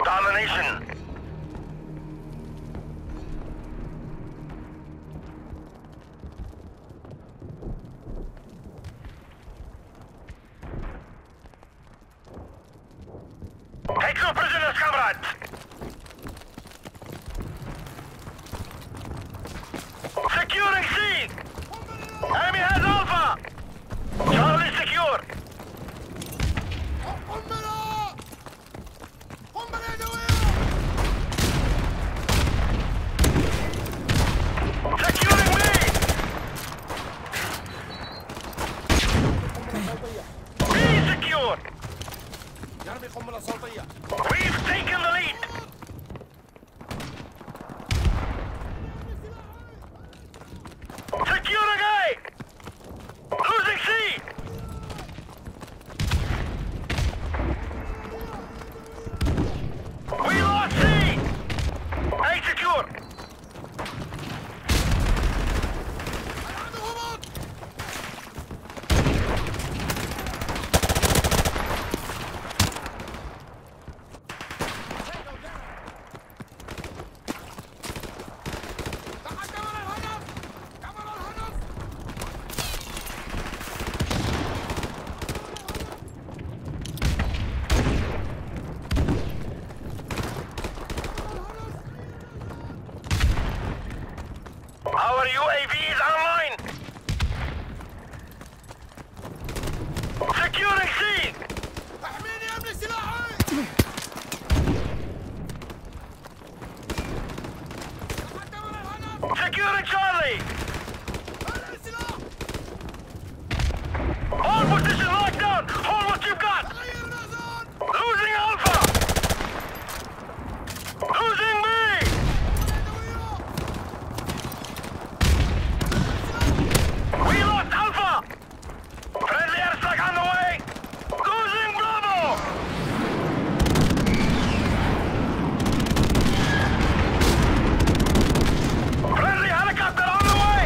Domination. Take no prisoners, comrades! Securing C! Enemy has Alpha! Charlie secure! Securing B! B secure! We've taken the lead! Securing A! Losing C! We lost C! A secure! Our UAV is online! Securing C! Securing Charlie! All position locked down! Hold what you've got! Losing Alpha! Losing B! We lost Alpha! Friendly airstrike on the way! Losing Bravo! Friendly helicopter on the way!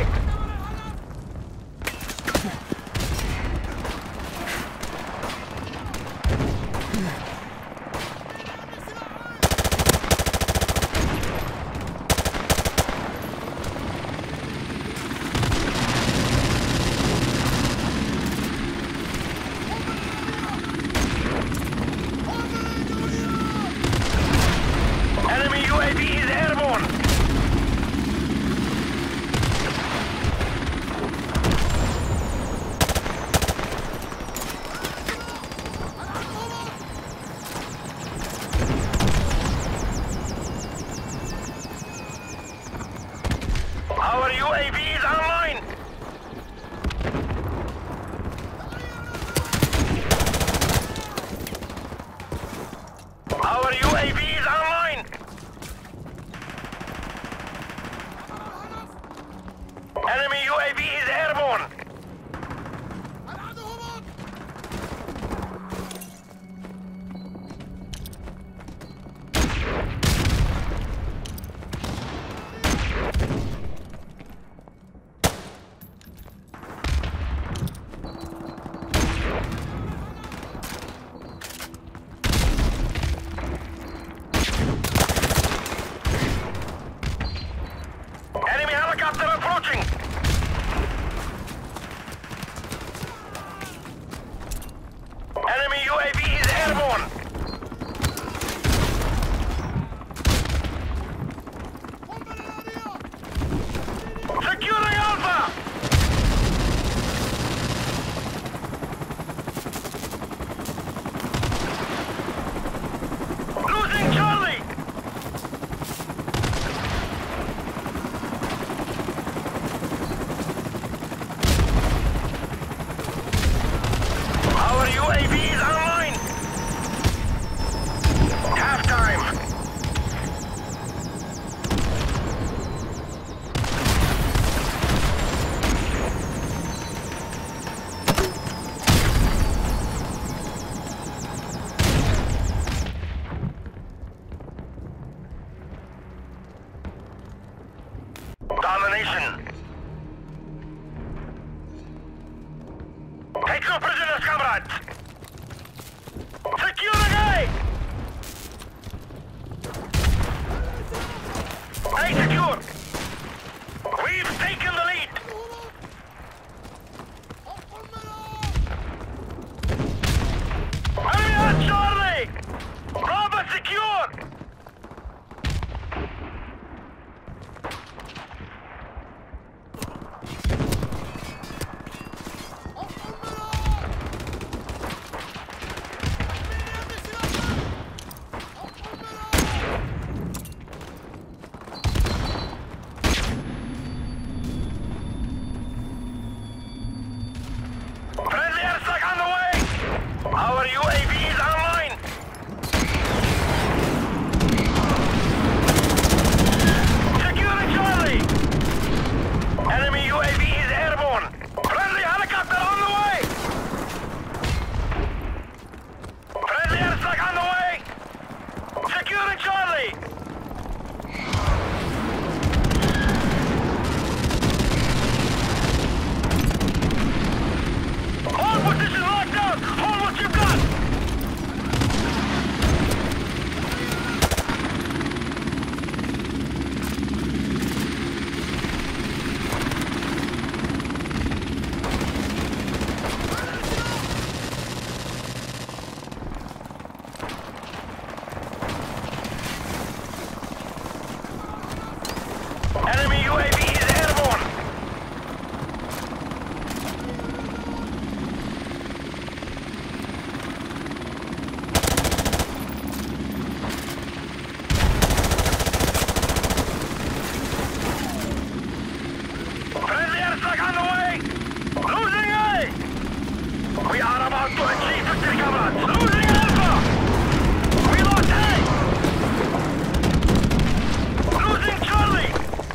Enemy UAV is airborne! Our UAV is online! Our UAV is online! Enemy UAV is airborne! Enemy helicopter approaching! Enemy UAV is airborne! Securing Alpha! Losing Charlie! Our UAV is online! Halftime! Domination! Take no prisoners, comrades! Securing A! We are about to achieve victory, comrades. Losing Alpha! We lost A! Losing Charlie!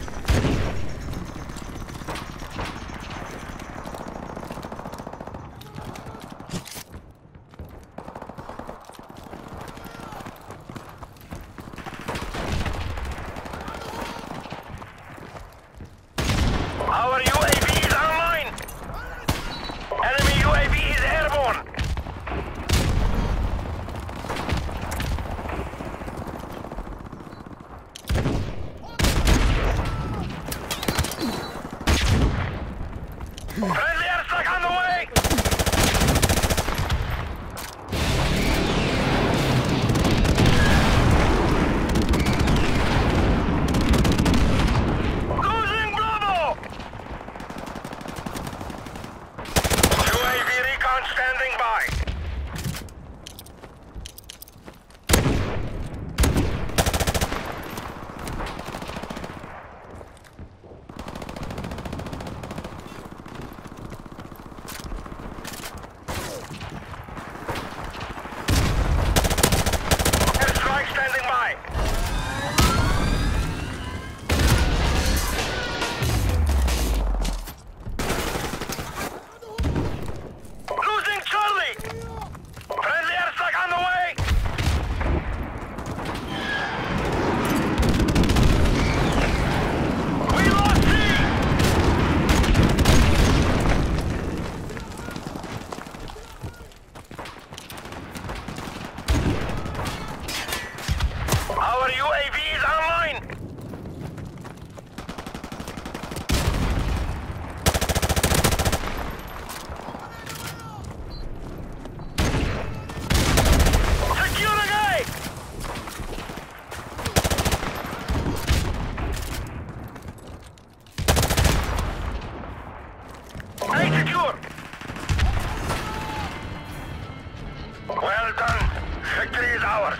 Our UAV is online! Enemy UAV is airborne! Friendly airstrike on the way! Losing Bravo! UAV recon standing by. Airstrike standing by. Losing Charlie! Friendly airstrike on the way! We lost C! Our UAV is online! Securing A! A secure! Well done. Victory is ours.